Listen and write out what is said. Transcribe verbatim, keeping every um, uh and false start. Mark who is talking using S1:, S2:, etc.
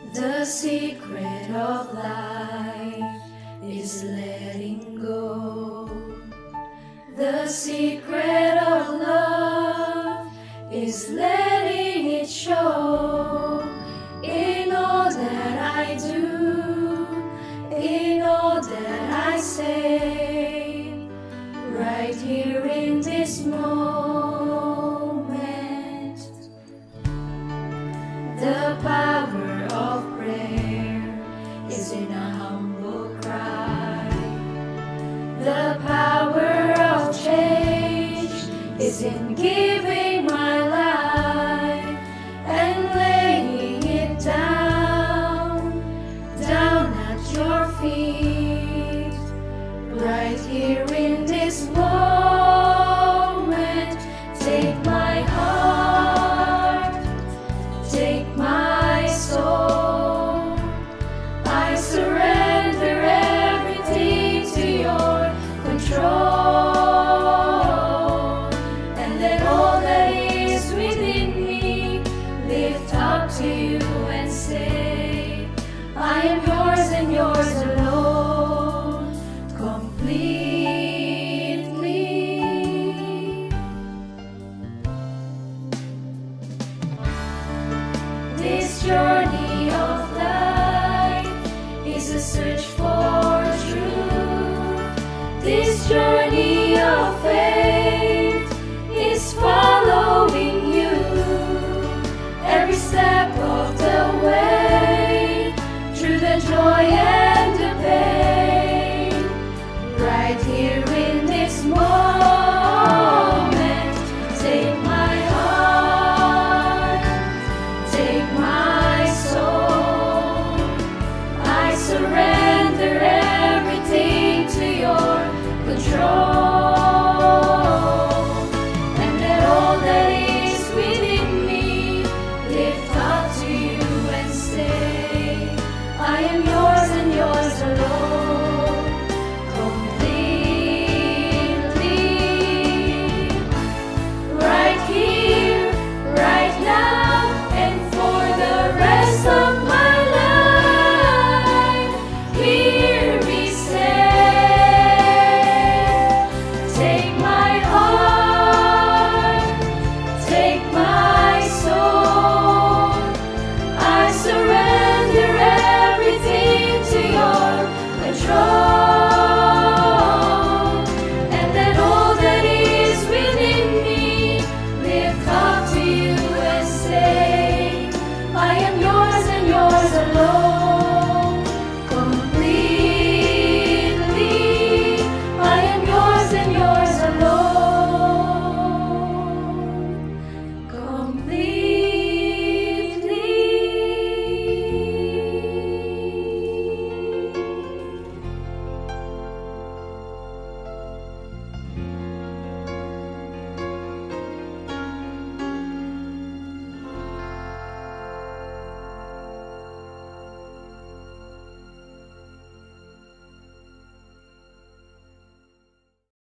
S1: The secret of life is letting go. The secret of love is letting it show. In all that I do, in all that I say, right here in this moment, the power of prayer is in a humble cry. The power of change is in giving my life and laying it down, down at your feet. Right here in this moment, take my heart, take my soul. I surrender everything to your control, and let all that is within me lift up to you and say, I am yours and yours alone, completely. This journey of life is a search